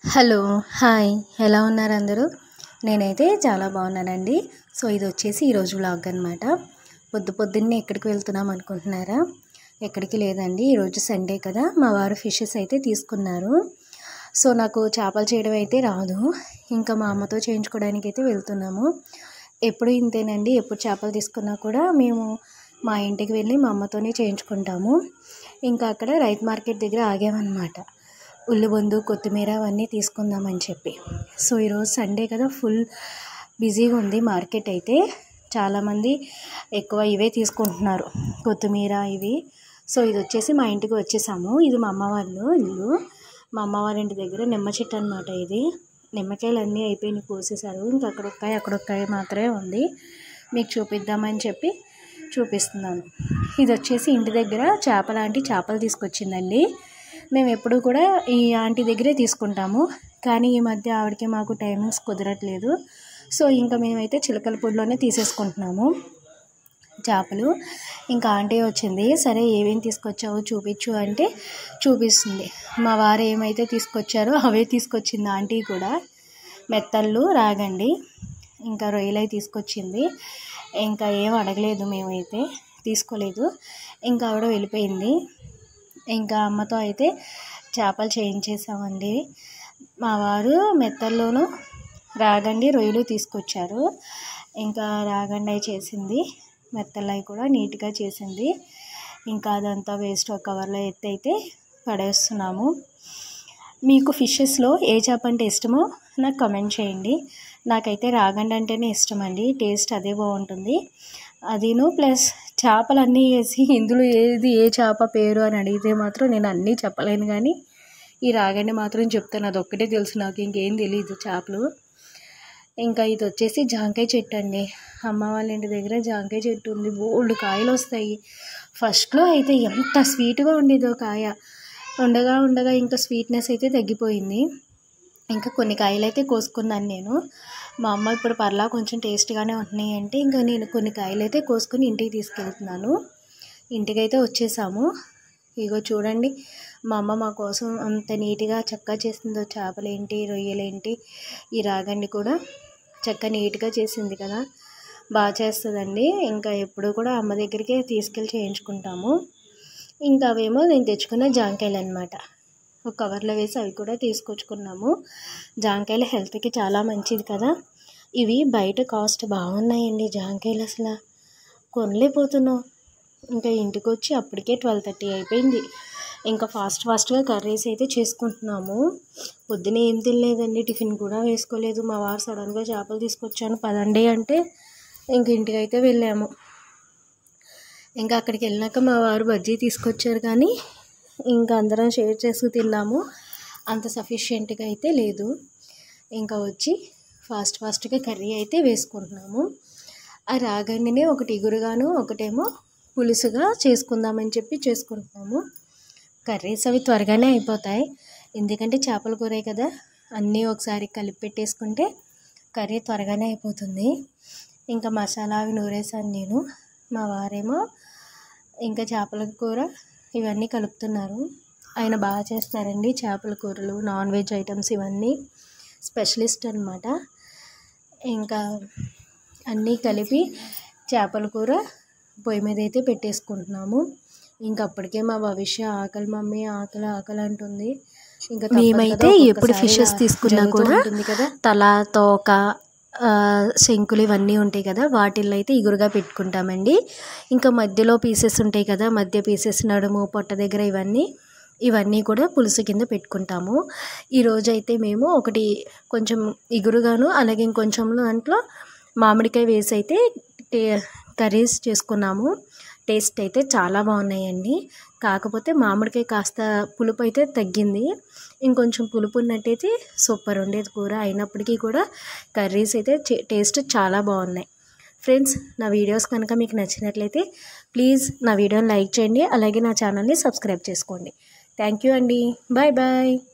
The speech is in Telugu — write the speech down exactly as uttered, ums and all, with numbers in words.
హలో హాయ్ ఎలా ఉన్నారు అందరూ? నేనైతే చాలా బాగున్నానండి. సో ఇది వచ్చేసి ఈరోజు వ్లాగ్ అనమాట. పొద్దు పొద్దున్నే ఎక్కడికి వెళ్తున్నాం అనుకుంటున్నారా? ఎక్కడికి లేదండి, ఈరోజు సండే కదా, మా వారు ఫిషెస్ అయితే తీసుకున్నారు. సో నాకు చేపలు చేయడం అయితే రాదు, ఇంకా మా అమ్మతో చేయించుకోవడానికి అయితే వెళ్తున్నాము. ఎప్పుడు ఇంతేనండి, ఎప్పుడు చేపలు తీసుకున్నా కూడా మేము మా ఇంటికి వెళ్ళి మా అమ్మతోనే చేయించుకుంటాము. ఇంకా అక్కడ రైతు మార్కెట్ దగ్గర ఆగామన్నమాట. ఉల్లిబొందు కొత్తిమీర అవన్నీ తీసుకుందామని చెప్పి. సో ఈరోజు సండే కదా, ఫుల్ బిజీగా ఉంది మార్కెట్ అయితే. చాలామంది ఎక్కువ ఇవే తీసుకుంటున్నారు, కొత్తిమీర ఇవి. సో ఇది వచ్చేసి మా ఇంటికి వచ్చేసాము. ఇది మా అమ్మ వాళ్ళు ఇల్లు. మా అమ్మ వాళ్ళ ఇంటి దగ్గర నిమ్మ చెట్టు అనమాట ఇది. నిమ్మకాయలు అన్నీ అయిపోయినాయి, కోసేసారు. ఇంకా అక్కడొక్కాయ అక్కడొక్కాయ మాత్రమే ఉంది. మీకు చూపిద్దామని చెప్పి చూపిస్తున్నాను. ఇది వచ్చేసి ఇంటి దగ్గర చేప లాంటి చేపలు తీసుకొచ్చిందండి. మేము ఎప్పుడు కూడా ఈ ఆంటీ దగ్గరే తీసుకుంటాము, కానీ ఈ మధ్య ఆవిడకి మాకు టైమింగ్స్ కుదరట్లేదు. సో ఇంకా మేమైతే చిలకలపూడిలోనే తీసేసుకుంటున్నాము చేపలు. ఇంకా ఆంటీ వచ్చింది, సరే ఏమేమి తీసుకొచ్చావు చూపించు అంటే చూపిస్తుంది. మా వారు ఏమైతే తీసుకొచ్చారో అవే తీసుకొచ్చింది ఆంటీ కూడా. మెత్తళ్ళు రాగండి, ఇంకా రొయ్యలై తీసుకొచ్చింది. ఇంకా ఏం అడగలేదు, మేమైతే తీసుకోలేదు. ఇంకా ఆవిడ వెళ్ళిపోయింది. ఇంకా అమ్మతో అయితే చేపలు చేయించేసామండి. మా వారు మెత్తల్లోనూ రాగండి రొయ్యలు తీసుకొచ్చారు. ఇంకా రాగండి చేసింది, మెత్తలై కూడా నీట్గా చేసింది. ఇంకా అదంతా వేస్ట్ ఒక కవర్లో ఎత్తి అయితే పడేస్తున్నాము. మీకు ఫిషెస్లో ఏ చేప అంటే ఇష్టమో నాకు కమెంట్ చేయండి. నాకైతే రాగండి అంటేనే ఇష్టం అండి, టేస్ట్ అదే బాగుంటుంది. అదిను ప్లస్ చేపలన్నీ వేసి ఇందులో ఏది ఏ చేప పేరు అని అడిగితే మాత్రం నేను అన్నీ చెప్పలేను, కానీ ఈ రాగండి మాత్రం చెప్తాను. అది ఒక్కటే తెలుసు నాకు, ఇంకేం తెలియదు చేపలు. ఇంకా ఇది వచ్చేసి జాంకాయ చెట్టు అండి. అమ్మ వాళ్ళ ఇంటి దగ్గర జాంకాయ చెట్టు ఉంది, బోల్డ్ కాయలు వస్తాయి. ఫస్ట్లో అయితే ఎంత స్వీట్గా ఉండేదో కాయ, ఉండగా ఉండగా ఇంకా స్వీట్నెస్ అయితే తగ్గిపోయింది. ఇంకా కొన్ని కాయలు అయితే కోసుకున్నాను నేను. మా అమ్మ ఇప్పుడు పర్లా కొంచెం టేస్ట్గానే ఉంటున్నాయి అంటే ఇంకా నేను కొన్ని కాయలు అయితే కోసుకొని ఇంటికి తీసుకెళ్తున్నాను. ఇంటికైతే వచ్చేసాము. ఇగో చూడండి, మా అమ్మ మా కోసం అంత నీట్గా చక్కగా చేసిందో. చేపలేంటి రొయ్యలేంటి ఈ రాగండి కూడా చక్కగా నీట్గా చేసింది కదా, బాగా చేస్తుందండి. ఇంకా ఎప్పుడు కూడా అమ్మ దగ్గరికే తీసుకెళ్ళి చేయించుకుంటాము. ఇంకా అవేమో నేను తెచ్చుకున్న జాంకాయలు అనమాట, ఒక కవర్లో వేసి అవి కూడా తీసుకొచ్చుకున్నాము. జాంకాయలు హెల్త్కి చాలా మంచిది కదా. ఇవి బయట కాస్ట్ బాగున్నాయండి జాంకాయలు, అసలు కొనలేకపోతున్నాం. ఇంకా ఇంటికి వచ్చి అప్పటికే ట్వెల్వ్ థర్టీ అయిపోయింది. ఇంకా ఫాస్ట్ ఫాస్ట్గా కర్రీస్ అయితే చేసుకుంటున్నాము. పొద్దున ఏం తినలేదండి, టిఫిన్ కూడా వేసుకోలేదు. మా వారు సడన్గా చేపలు తీసుకొచ్చాను పదండి అంటే ఇంక ఇంటికైతే వెళ్ళాము. ఇంకా అక్కడికి వెళ్ళాక మా వారు బజ్జీ తీసుకొచ్చారు, కానీ ఇంకా అందరం షేర్ చేసి తిన్నాము. అంత సఫిషియెంట్గా అయితే లేదు. ఇంకా వచ్చి ఫాస్ట్ ఫాస్ట్గా కర్రీ అయితే వేసుకుంటున్నాము. ఆ రాగండినే ఒకటి ఇగురుగాను ఒకటేమో పులుసుగా చేసుకుందామని చెప్పి చేసుకుంటున్నాము. కర్రీస్ అవి త్వరగానే అయిపోతాయి, ఎందుకంటే చేపల కూరే కదా, అన్నీ ఒకసారి కలిపి పెట్టేసుకుంటే కర్రీ త్వరగానే అయిపోతుంది. ఇంకా మసాలా అవి నూరేసాను నేను. మా వారేమో ఇంకా చేపల కూర ఇవన్నీ కలుపుతున్నారు. ఆయన బాగా చేస్తారండి చేపల కూరలు, నాన్ వెజ్ ఐటమ్స్ ఇవన్నీ స్పెషలిస్ట్ అనమాట. ఇంకా అన్నీ కలిపి చేపల కూర పొయ్యి మీద అయితే పెట్టేసుకుంటున్నాము. ఇంకా అప్పటికే మా భవిష్య ఆకలి మమ్మీ ఆకలి ఆకలి అంటుంది. ఇంకా మేమైతే ఎప్పుడు ఫిషెస్ తీసుకున్నా కూడా కదా, తల తోక శంకులు ఇవన్నీ ఉంటాయి కదా, వాటిల్లో అయితే ఇగురుగా పెట్టుకుంటామండి. ఇంకా మధ్యలో పీసెస్ ఉంటాయి కదా, మధ్య పీసెస్ నడుము పొట్ట దగ్గర ఇవన్నీ ఇవన్నీ కూడా పులుసు కింద పెట్టుకుంటాము. ఈరోజు అయితే మేము ఒకటి కొంచెం ఇగురుగాను అలాగే ఇంకొంచెం దాంట్లో మామిడికాయ వేసి అయితే టే కర్రీస్ చేసుకున్నాము. టేస్ట్ అయితే చాలా బాగున్నాయండి. కాకపోతే మామిడికాయ కాస్త పులుపు అయితే తగ్గింది, ఇంకొంచెం పులుపు ఉన్నట్టయితే సూపర్ ఉండేది కూర. అయినప్పటికీ కూడా కర్రీస్ అయితే టేస్ట్ చాలా బాగున్నాయి. ఫ్రెండ్స్, నా వీడియోస్ కనుక మీకు నచ్చినట్లయితే ప్లీజ్ నా వీడియోని లైక్ చేయండి, అలాగే నా ఛానల్ని సబ్స్క్రైబ్ చేసుకోండి. థ్యాంక్ యూ అండి, బాయ్ బాయ్.